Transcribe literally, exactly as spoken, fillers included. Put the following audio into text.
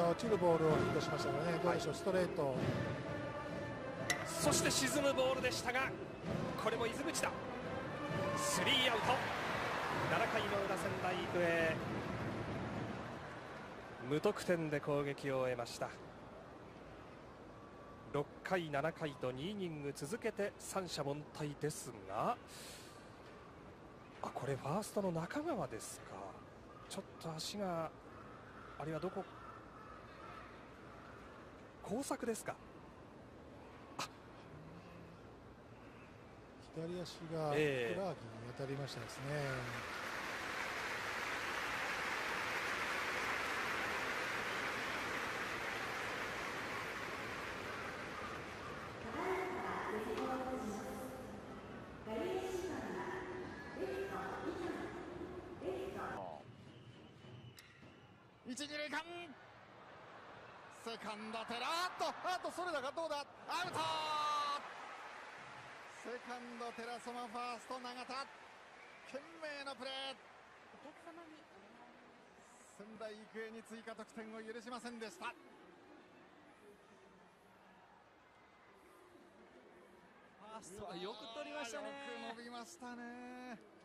が落ちるボールをヒットしましたからね、どうでしょう、ストレート。 そして沈むボールでしたが、これも泉口だ。スリーアウト。ななかいの裏、仙台育英無得点で攻撃を終えました。ろっかい、ななかいとにイニング続けて三者凡退ですが、あ、これファーストの中川ですか。ちょっと足が、あるいはどこ、交錯ですか。 左足がふくらはぎに当たりましたですね。 一二塁間、セカンド寺、あっとあっとそれだがどうだ、アウト。セカンド寺様、ファースト永田、懸命なプレー。仙台育英に追加得点を許しませんでした。 ファーストがよく取りましたね。 よく伸びましたね。